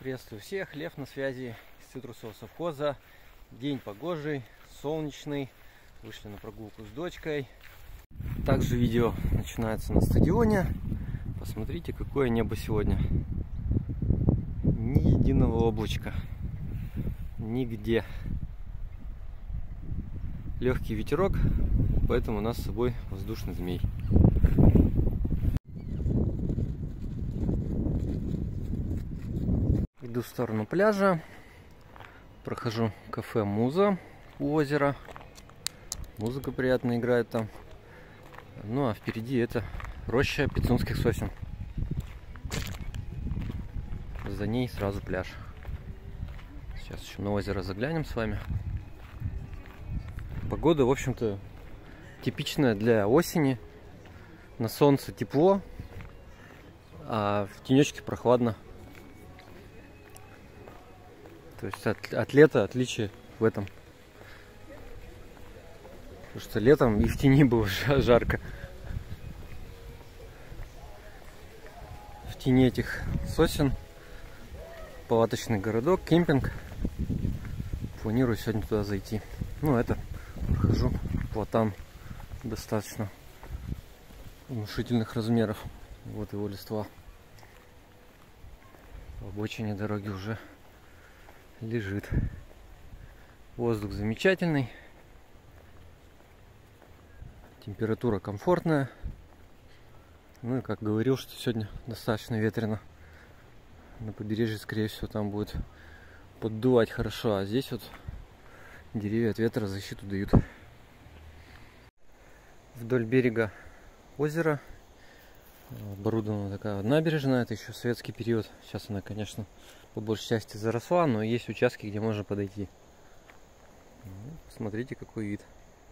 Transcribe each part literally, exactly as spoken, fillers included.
Приветствую всех, Лев на связи из цитрусового совхоза. День погожий, солнечный. Вышли на прогулку с дочкой. Также видео начинается на стадионе. Посмотрите, какое небо сегодня. Ни единого облачка. Нигде. Легкий ветерок, поэтому у нас с собой воздушный змей. Иду в сторону пляжа, прохожу кафе Муза у озера. Музыка приятно играет там. Ну а впереди это роща пицунских сосен. За ней сразу пляж. Сейчас еще на озеро заглянем с вами. Погода, в общем-то, типичная для осени. На солнце тепло, а в тенечке прохладно. То есть от, от лета отличие в этом. Потому что летом и в тени было жарко. В тени этих сосен палаточный городок, кемпинг. Планирую сегодня туда зайти. Ну, это прохожу платан достаточно внушительных размеров. Вот его листва. В обочине дороги уже лежит. Воздух замечательный. Температура комфортная. Ну и как говорил, что сегодня достаточно ветрено. На побережье, скорее всего, там будет поддувать хорошо. А здесь вот деревья от ветра защиту дают. Вдоль берега озера оборудована такая набережная. Это еще советский период. Сейчас она, конечно, по большей части заросла, но есть участки, где можно подойти. Смотрите, какой вид.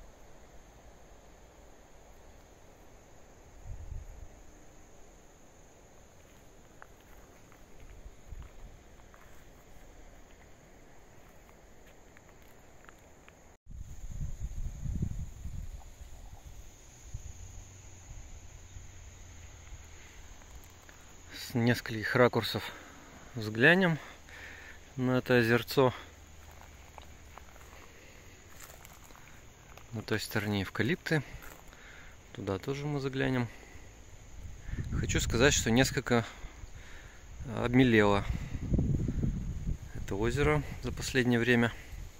С нескольких ракурсов взглянем на это озерцо. На той стороне эвкалипты. Туда тоже мы заглянем. Хочу сказать, что несколько обмелело это озеро за последнее время.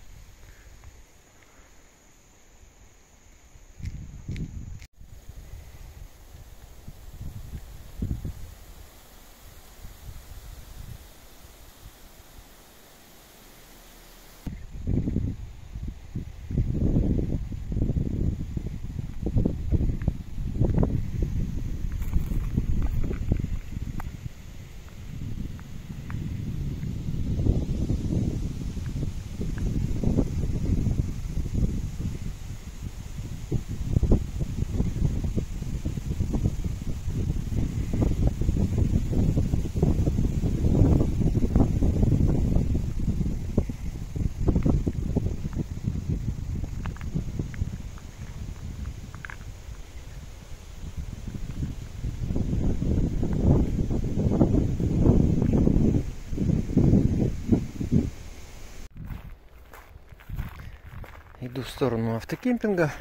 Иду в сторону автокемпинга.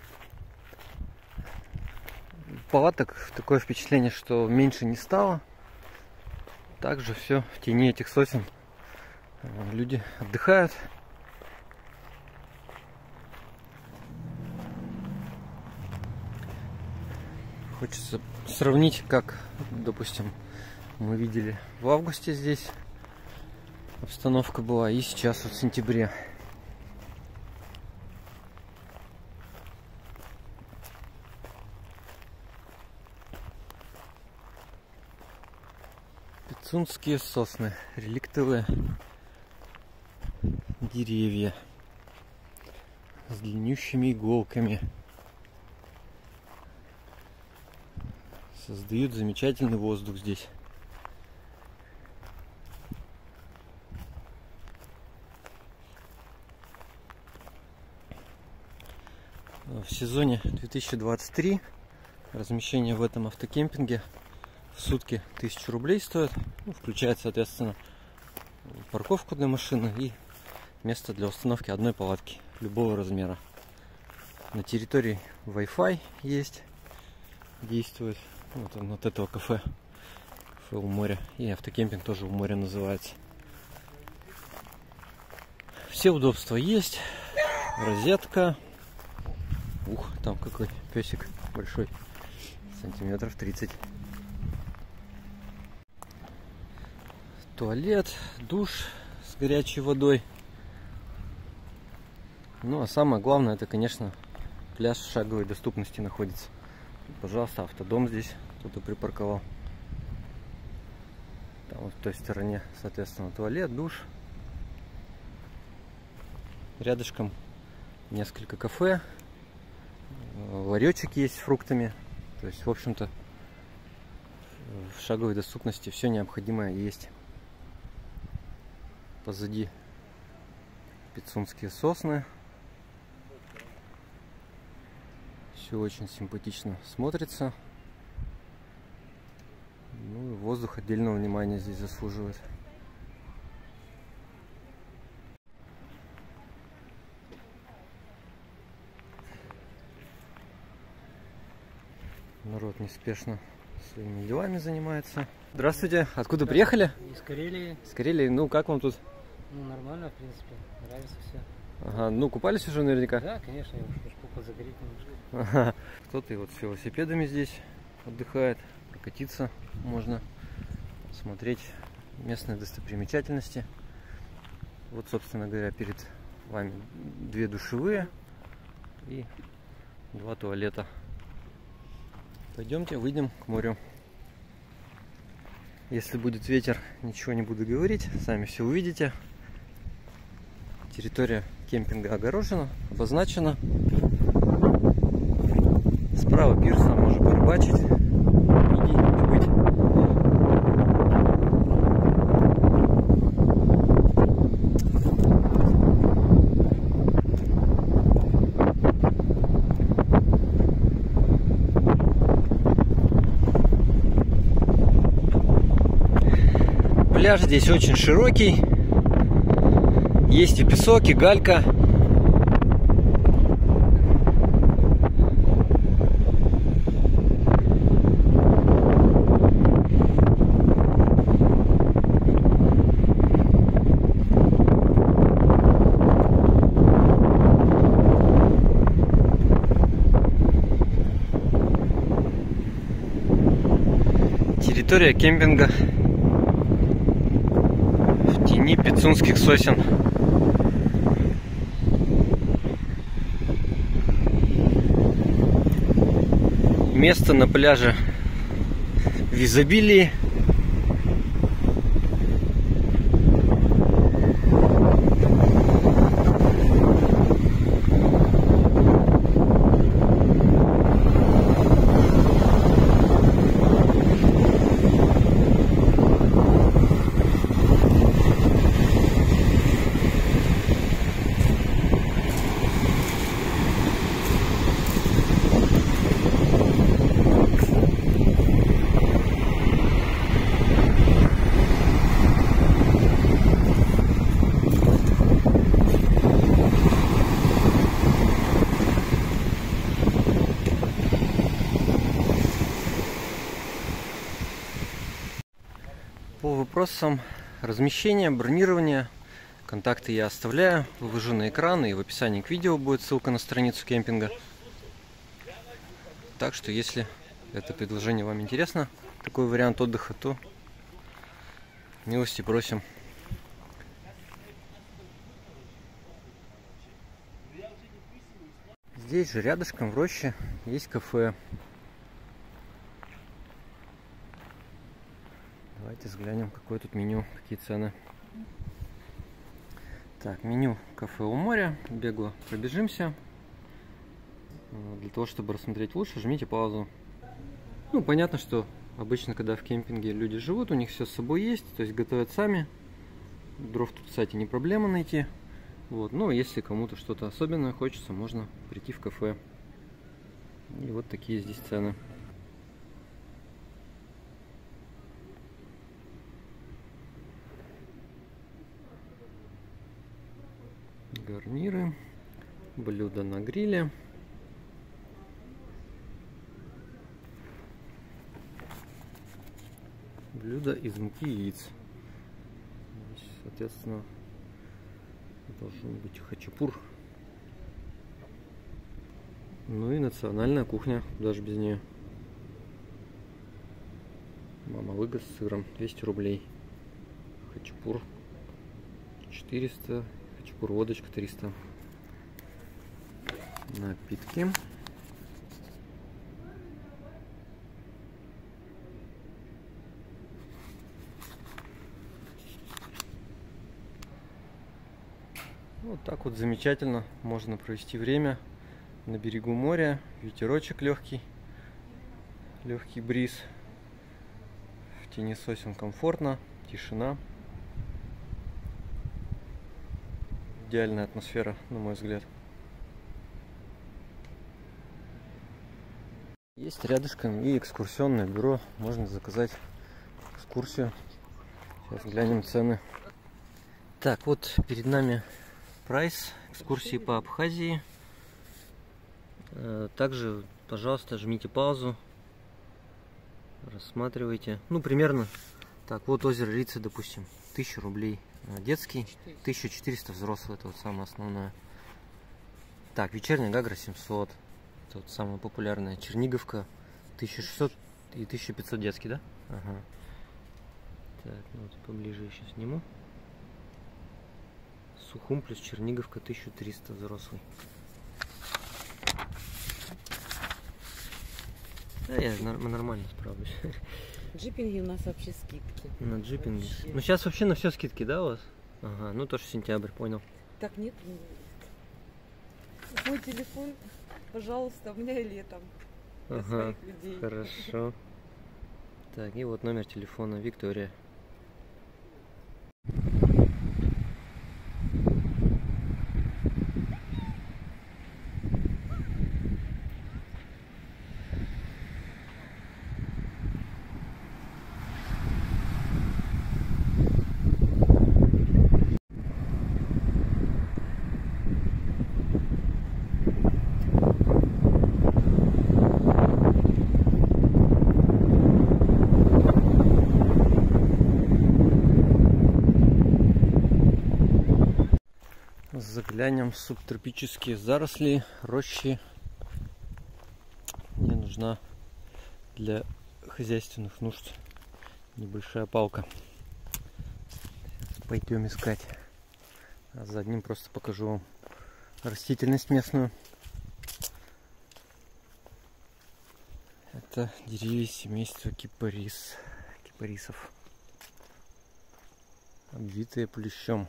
Палаток такое впечатление, что меньше не стало. Также все в тени этих сосен. Люди отдыхают. Хочется сравнить, как, допустим, мы видели в августе здесь обстановка была, и сейчас вот в сентябре. Пицунские сосны, реликтовые деревья с длиннющими иголками. Создают замечательный воздух здесь. В сезоне две тысячи двадцать третий размещение в этом автокемпинге в сутки тысячу рублей стоит, ну, включает, соответственно, парковку для машины и место для установки одной палатки любого размера. На территории Wi-Fi есть, действует. Вот он от этого кафе. Кафе у моря. И автокемпинг тоже у моря называется. Все удобства есть. Розетка. Ух, там какой песик большой. Сантиметров тридцать. Туалет, душ с горячей водой. Ну а самое главное, это, конечно, пляж в шаговой доступности находится. Пожалуйста, автодом здесь кто-то припарковал. Там вот в той стороне, соответственно, туалет, душ. Рядышком несколько кафе. Ларечек есть с фруктами. То есть, в общем-то, в шаговой доступности все необходимое есть. Позади пицунские сосны. Все очень симпатично смотрится. Ну и воздух отдельного внимания здесь заслуживает. Народ неспешно своими делами занимается. Здравствуйте, откуда приехали? Из Карелии. Из Карелии, ну как вам тут? Ну нормально, в принципе, нравится все. Ага, ну купались уже наверняка? Да, конечно, я уж пошел загореть немножко. Ага. Кто-то и вот с велосипедами здесь отдыхает, прокатиться можно, смотреть местные достопримечательности. Вот, собственно говоря, перед вами две душевые и два туалета. Пойдемте, выйдем к морю. Если будет ветер, ничего не буду говорить, сами все увидите. Территория кемпинга огорожена, обозначена. Справа пирс, там можно порыбачить, мидий добыть. Пляж здесь очень широкий. Есть и песок, и галька. Территория кемпинга в тени пицунских сосен. Место на пляже в изобилии. По вопросам размещения, бронирования, контакты я оставляю, выложу на экран, и в описании к видео будет ссылка на страницу кемпинга. Так что, если это предложение вам интересно, такой вариант отдыха, то милости просим. Здесь же рядышком в роще есть кафе. Давайте взглянем, какое тут меню, какие цены. Так, меню кафе у моря. Бегло пробежимся. Для того, чтобы рассмотреть лучше, жмите паузу. Ну, понятно, что обычно, когда в кемпинге люди живут, у них все с собой есть, то есть готовят сами. Дров тут, кстати, не проблема найти. Вот. Но если кому-то что-то особенное хочется, можно прийти в кафе. И вот такие здесь цены. гарниры, блюда на гриле. Блюдо из муки и яиц. Здесь, соответственно, должен быть хачапур. Ну и национальная кухня, даже без нее. Мама-лыга с сыром, двести рублей. Хачапур четыреста, хачапур водочка триста. Напитки. Вот так вот замечательно можно провести время на берегу моря. Ветерочек легкий, легкий бриз. В тени сосен комфортно, тишина. Идеальная атмосфера, на мой взгляд. Есть рядышком и экскурсионное бюро. Можно заказать экскурсию. Сейчас глянем цены. Так, вот перед нами прайс экскурсии по Абхазии. Также, пожалуйста, жмите паузу. Рассматривайте. Ну, примерно. Так, вот озеро Рица, допустим. тысяча рублей детский, тысяча четыреста взрослый. Это вот самое основное. Так, вечерняя Гагра семьсот. Это вот самая популярная. Черниговка тысяча шестьсот и тысяча пятьсот детский, да? Ага. Так, ну вот поближе еще сниму. Сухум плюс Черниговка тысяча триста взрослый. Да, я нормально справлюсь. Джипинги у нас вообще скидки. На джипинги. Вообще. Ну сейчас вообще на все скидки, да, у вас? Ага, ну тоже сентябрь, понял. Так нет. Мой телефон, пожалуйста, у меня и летом. Для Ага, своих людей. хорошо. Так, и вот номер телефона Виктория. Заглянем в субтропические заросли, рощи. Мне нужна для хозяйственных нужд небольшая палка. Сейчас пойдем искать. А за одним просто покажу вам растительность местную. Это деревья семейства кипарис, кипарисов, обвитые плющом.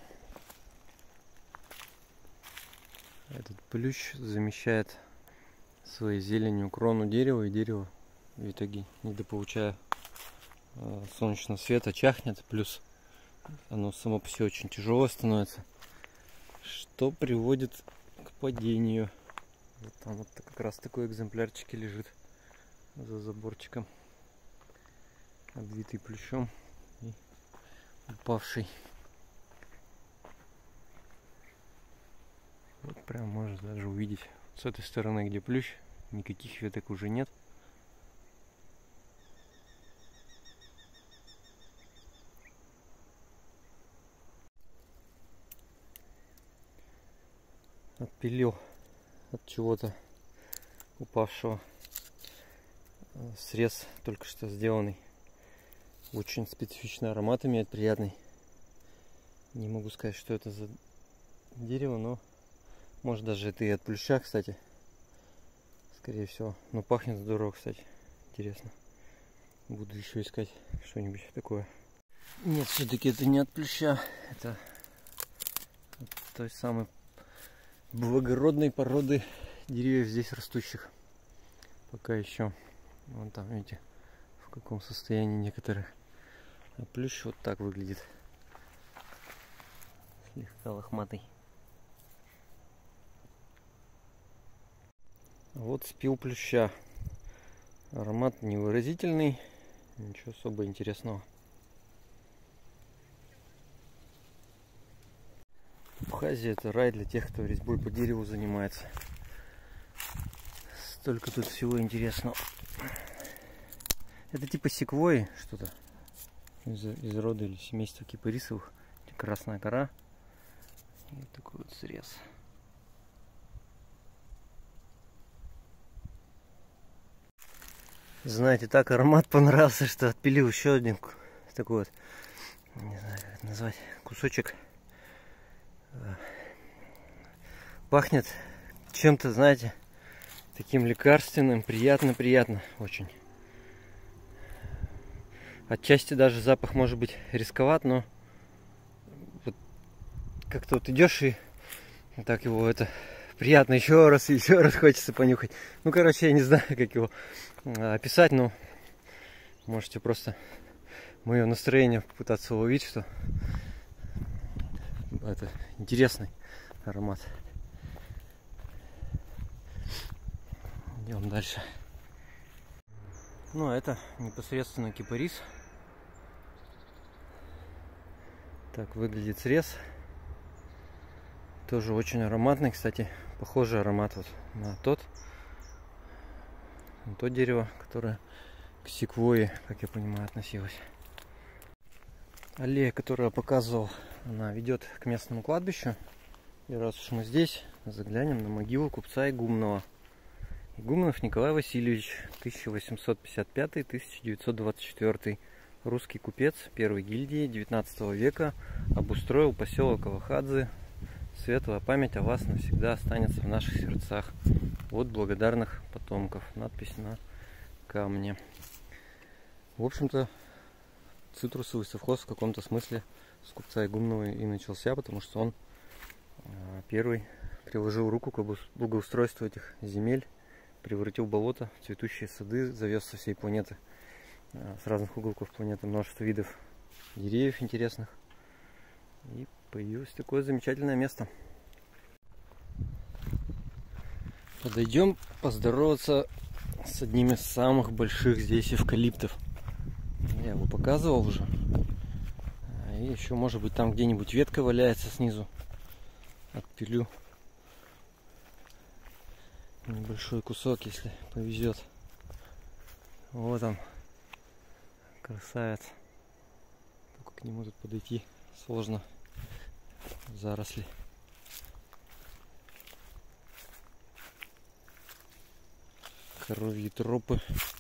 Этот плющ замещает своей зеленью крону дерева, и дерево в итоге, недополучая э, солнечного света, чахнет. Плюс оно само по себе очень тяжелое становится, что приводит к падению. Вот там вот как раз такой экземплярчик лежит за заборчиком, обвитый плющом и упавший. Вот прям можно даже увидеть с этой стороны, где плющ, никаких веток уже нет. Отпилил от чего-то упавшего срез, только что сделанный. Очень специфичный аромат имеет, приятный. Не могу сказать, что это за дерево, но может даже это и от плюща, кстати. Скорее всего. Но пахнет здорово, кстати. Интересно. Буду еще искать что-нибудь такое. Нет, все-таки это не от плюща. Это от той самой благородной породы деревьев здесь растущих. Пока еще. Вон там, видите, в каком состоянии некоторые. А плющ вот так выглядит. Слегка лохматый. Вот спил плюща. Аромат невыразительный. Ничего особо интересного. Абхазия — это рай для тех, кто резьбой по дереву занимается. Столько тут всего интересного. Это типа секвойи что-то из, из рода или семейства кипарисовых. Красная кора и вот такой вот срез. Знаете, так аромат понравился, что отпилил еще один такой вот, не знаю, как это назвать, кусочек. Пахнет чем-то, знаете, таким лекарственным, приятно-приятно очень. Отчасти даже запах может быть рисковат, но вот как-то вот идешь и так его это приятно еще раз и еще раз хочется понюхать. Ну, короче, я не знаю, как его описать, но можете просто мое настроение попытаться уловить, что это интересный аромат. Идем дальше. Ну, а это непосредственно кипарис. Так выглядит срез. Тоже очень ароматный, кстати, похожий аромат вот на тот, на то дерево, которое к секвойи, как я понимаю, относилось. Аллея, которую я показывал, она ведет к местному кладбищу. И раз уж мы здесь, заглянем на могилу купца Игумнова. Игуменов Николай Васильевич, тысяча восемьсот пятьдесят пятый — тысяча девятьсот двадцать четвёртый. Русский купец первой гильдии девятнадцатого века, обустроил поселок Алахадзе. Светлая память о вас навсегда останется в наших сердцах. От благодарных потомков. Надпись на камне. В общем-то, цитрусовый совхоз в каком-то смысле с купца Игумнова и начался, потому что он первый приложил руку к благоустройству этих земель, превратил болото в цветущие сады, завез со всей планеты, с разных уголков планеты, множество видов деревьев интересных. И появилось такое замечательное место. Подойдем поздороваться с одним из самых больших здесь эвкалиптов. Я его показывал уже. И еще, может быть, там где-нибудь ветка валяется снизу. Отпилю небольшой кусок, если повезет. Вот он, красавец. Только к нему тут подойти сложно. Заросли. Коровьи тропы.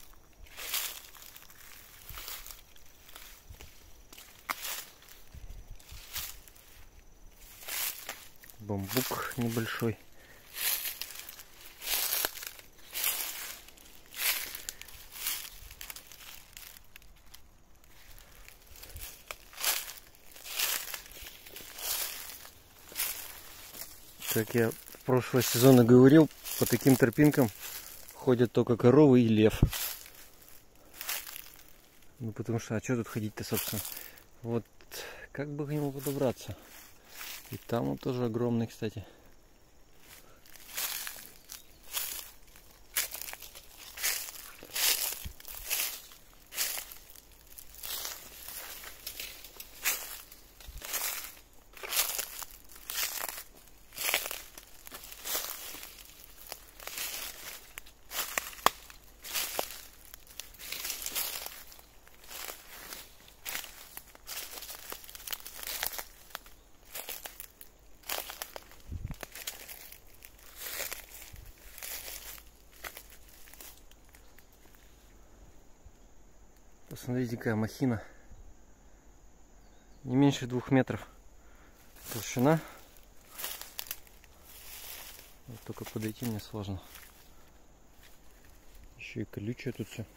Бамбук небольшой. Как я в прошлый сезон и говорил, по таким тропинкам ходят только коровы и лев. Ну потому что, а что тут ходить-то, собственно? Вот как бы к нему подобраться? И там он тоже огромный, кстати. Посмотрите, какая махина. Не меньше двух метров толщина. Вот только подойти мне сложно. Еще и колючее тут все.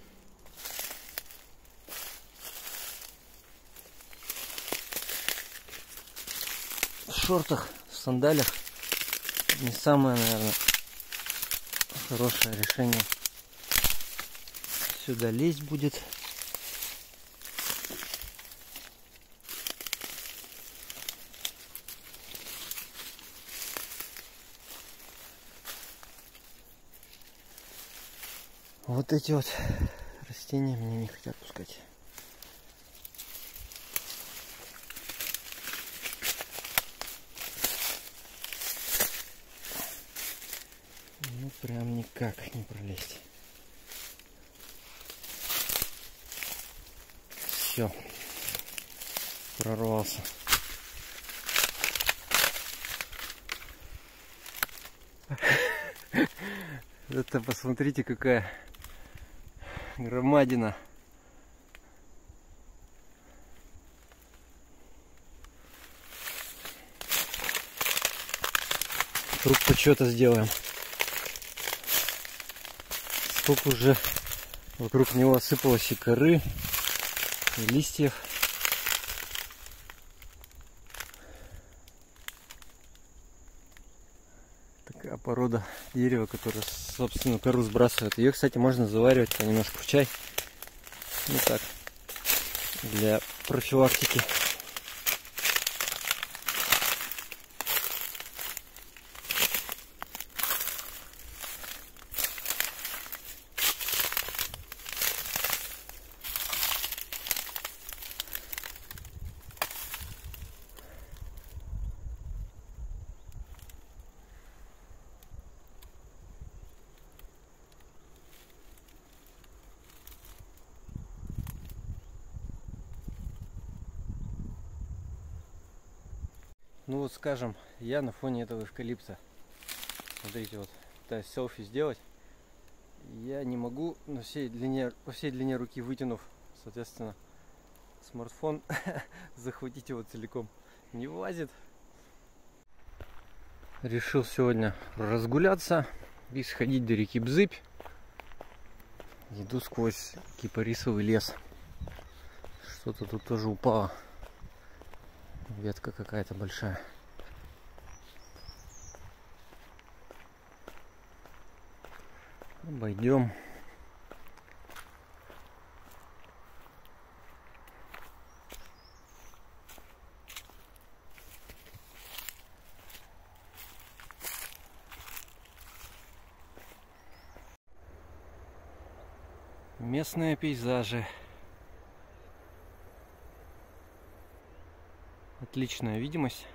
В шортах, в сандалях не самое, наверное, хорошее решение. Сюда лезть будет. Вот эти вот растения меня не хотят пускать. прям никак не пролезть. Все, прорвался. Это посмотрите, какая громадина. Круг почета сделаем. Сколько уже вокруг него осыпалось и коры, и листьев. Такая порода дерева, которая собственную кору сбрасывает. Ее, кстати, можно заваривать понемножку в чай. Ну так, для профилактики. Ну вот, скажем, я на фоне этого эвкалипта, смотрите, вот пытаюсь селфи сделать, я не могу на всей длине, по всей длине руки вытянув, соответственно, смартфон, захватить его целиком, не влазит. Решил сегодня разгуляться и сходить до реки Бзыбь. Иду сквозь кипарисовый лес. Что-то тут тоже упало. Ветка какая-то большая. Обойдем. Местные пейзажи. Отличная видимость.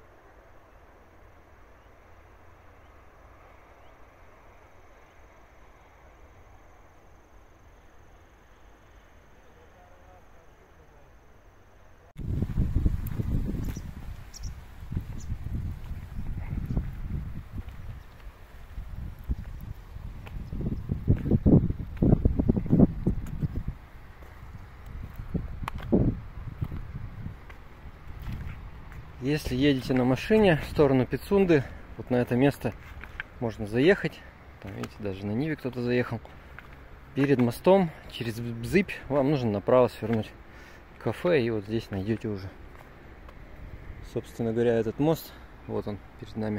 Если едете на машине в сторону Пицунды, вот на это место можно заехать. Там, видите, даже на Ниве кто-то заехал. Перед мостом через Бзыбь вам нужно направо свернуть в кафе, и вот здесь найдете уже, собственно говоря, этот мост. Вот он перед нами.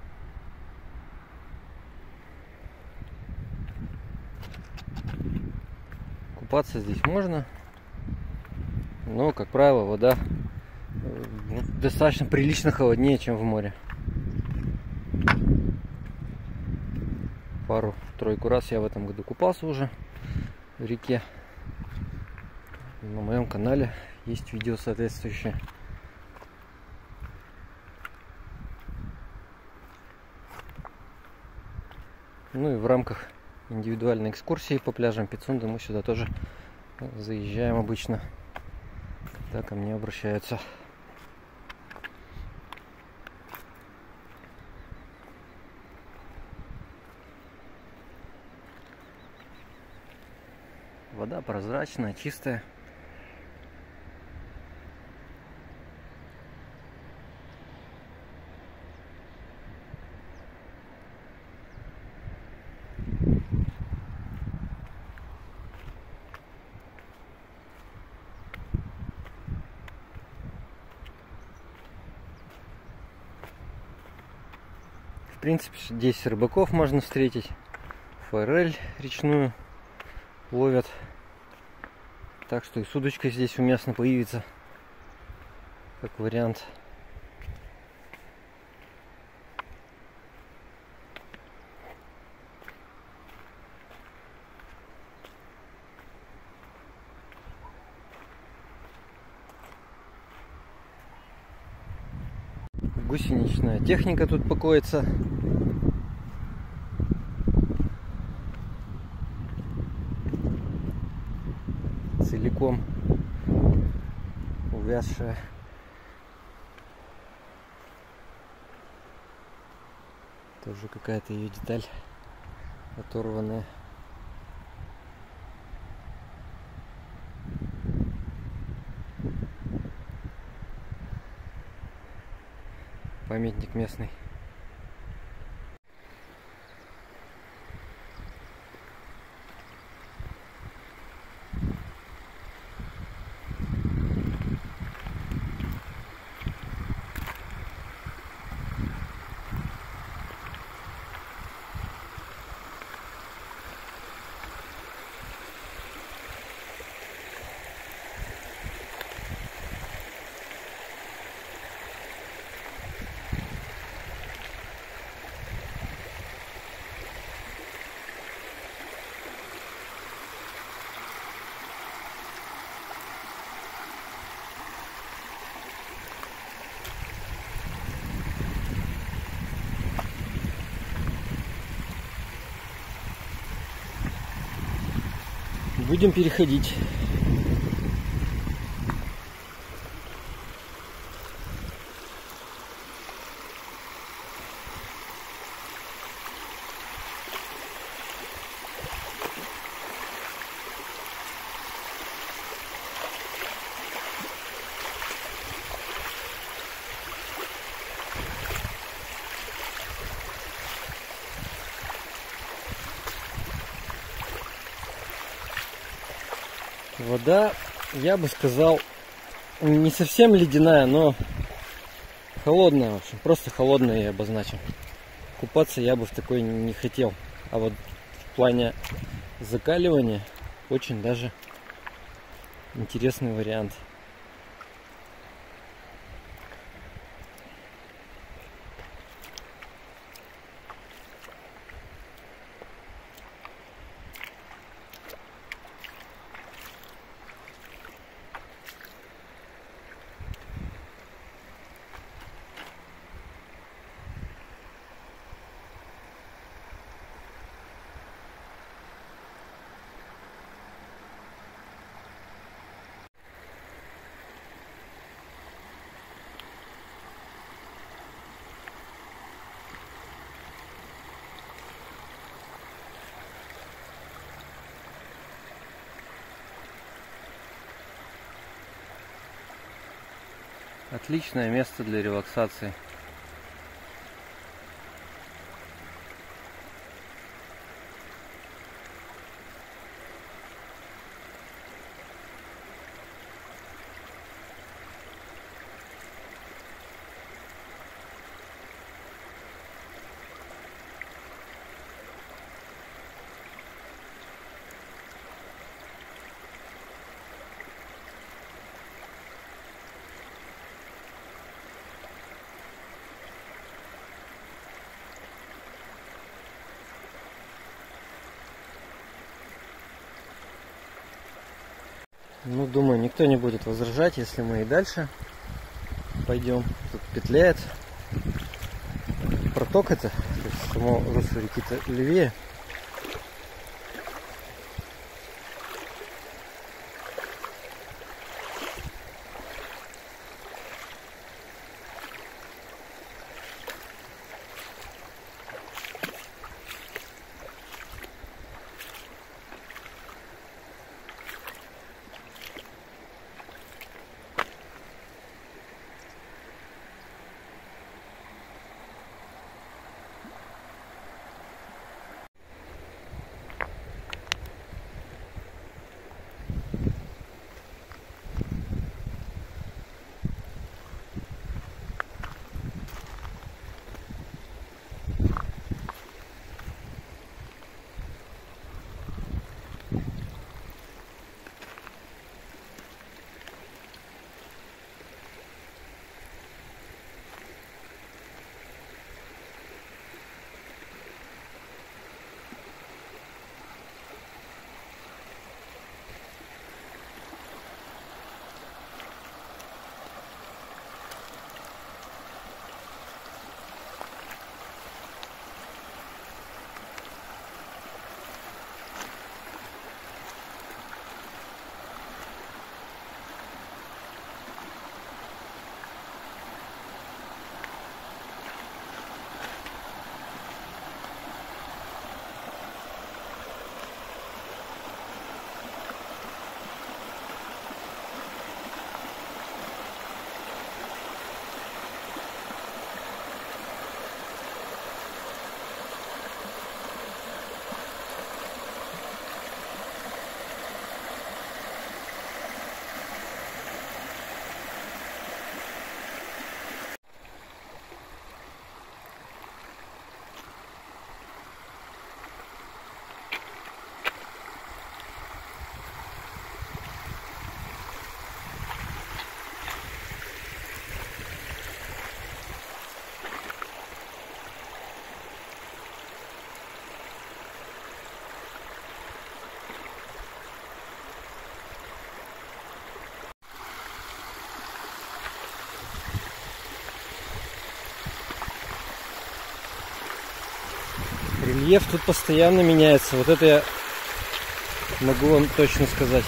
Купаться здесь можно, но, как правило, вода достаточно прилично холоднее, чем в море. Пару-тройку раз я в этом году купался уже в реке. На моем канале есть видео соответствующее. Ну и в рамках индивидуальной экскурсии по пляжам Пицунды мы сюда тоже заезжаем обычно, когда ко мне обращаются. Вода прозрачная, чистая. В принципе, здесь рыбаков можно встретить. Форель речную ловят. Так что и с удочкой здесь уместно появиться, как вариант. Гусеничная техника тут покоится. пауком, увязшая. Тоже какая-то ее деталь оторванная. Памятник местный. Будем переходить. Вода, я бы сказал, не совсем ледяная, но холодная, в общем, просто холодная я обозначил. Купаться я бы в такой не хотел. А вот в плане закаливания очень даже интересный вариант. Отличное место для релаксации. Ну, думаю, никто не будет возражать, если мы и дальше пойдем. Тут петляет проток это, то есть само русло реки-то левее. Рельеф тут постоянно меняется. Вот это я могу вам точно сказать.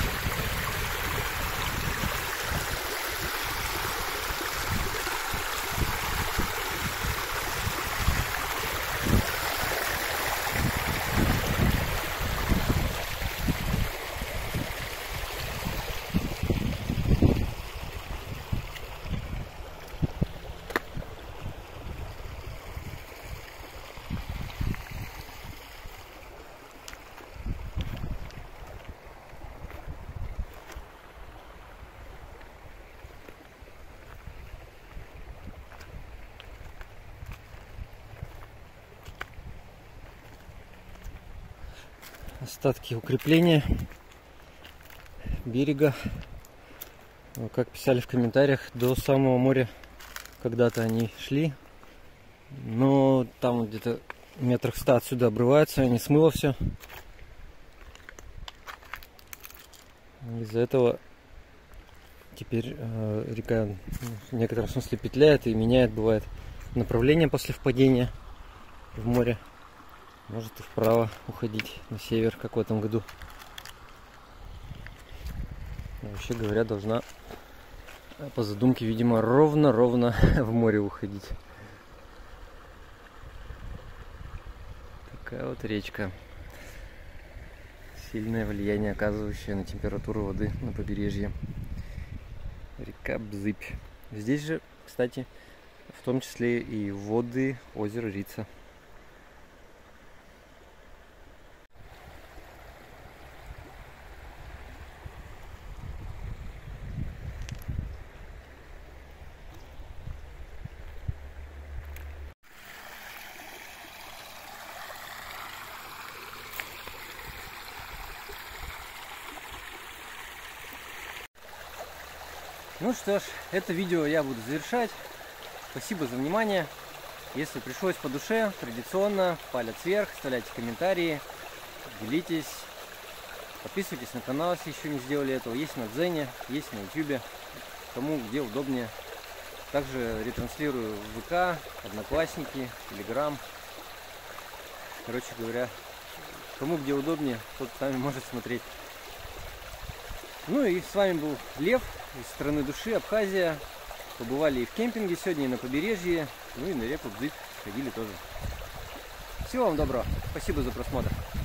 Остатки укрепления берега. Как писали в комментариях, до самого моря когда-то они шли. Но там где-то метрах ста отсюда обрываются, не смыло все. Из-за этого теперь э, река в некотором смысле петляет и меняет, бывает, направление после впадения в море. Может и вправо уходить на север, как в этом году. Вообще говоря, должна по задумке, видимо, ровно-ровно в море уходить. Такая вот речка. Сильное влияние оказывающее на температуру воды на побережье. Река Бзыбь. Здесь же, кстати, в том числе и воды озера Рица. Ну что ж, это видео я буду завершать. Спасибо за внимание. Если пришлось по душе, традиционно палец вверх, оставляйте комментарии, делитесь, подписывайтесь на канал, если еще не сделали этого. Есть на Дзене, есть на ютубе, кому где удобнее. Также ретранслирую в ВК, Одноклассники, Телеграм. Короче говоря, кому где удобнее, тот сами может смотреть. Ну и с вами был Лев из страны души, Абхазия. Побывали и в кемпинге сегодня, и на побережье, ну и на реку Бзыбь ходили тоже. Всего вам доброго. Спасибо за просмотр.